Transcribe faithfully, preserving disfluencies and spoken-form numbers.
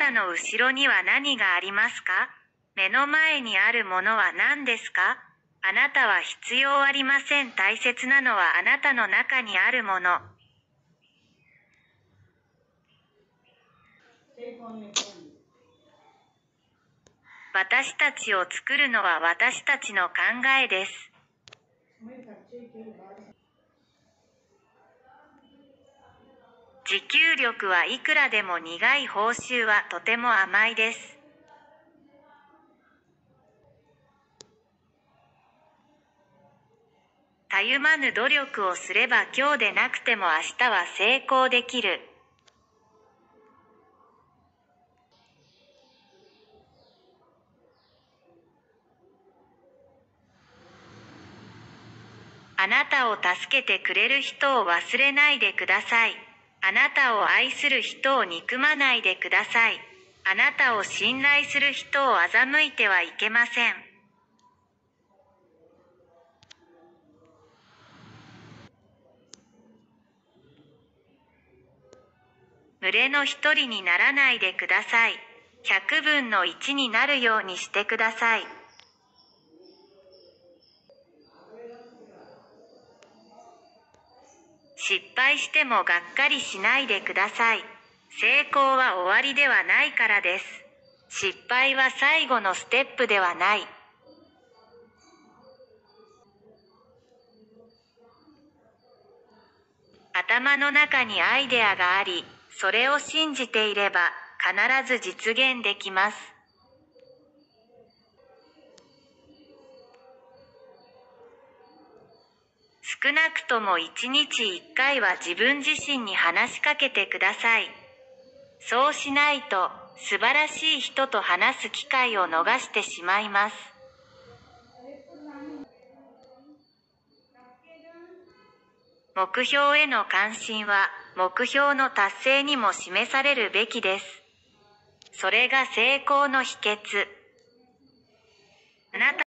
たの後ろには何がありますか？目の前にあるものは何ですか？あなたは必要ありません。大切なのはあなたの中にあるもの。私たちを作るのは私たちの考えです。持久力はいくらでも苦い報酬はとても甘いです。たゆまぬ努力をすれば今日でなくても明日は成功できる。あなたを助けてくれる人を忘れないでください。あなたを愛する人を憎まないでください。あなたを信頼する人を欺いてはいけません。群れの一人にならないでください。百分の一になるようにしてください。失敗してもがっかりしないでください。成功は終わりではないからです。失敗は最後のステップではない。頭の中にアイデアがあり、それを信じていれば必ず実現できます。少なくとも一日一回は自分自身に話しかけてください。そうしないと素晴らしい人と話す機会を逃してしまいます。目標への関心は目標の達成にも示されるべきです。それが成功の秘訣。あなた